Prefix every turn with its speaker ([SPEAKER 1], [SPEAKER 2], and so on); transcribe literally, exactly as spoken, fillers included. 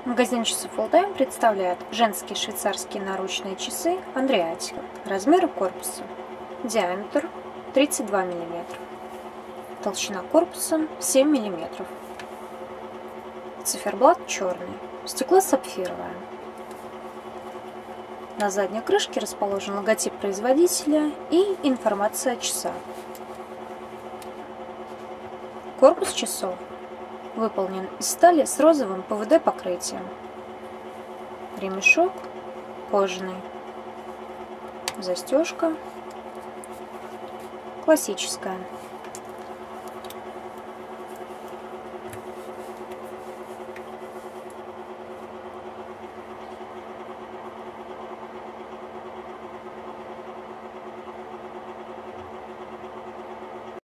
[SPEAKER 1] Магазин часов All-Time представляет женские швейцарские наручные часы Андреатика. Размеры корпуса. Диаметр тридцать два миллиметра. Толщина корпуса семь миллиметров. Циферблат черный. Стекло сапфировое. На задней крышке расположен логотип производителя и информация о часах. Корпус часов выполнен из стали с розовым пэ вэ дэ покрытием. Ремешок кожаный. Застежка классическая.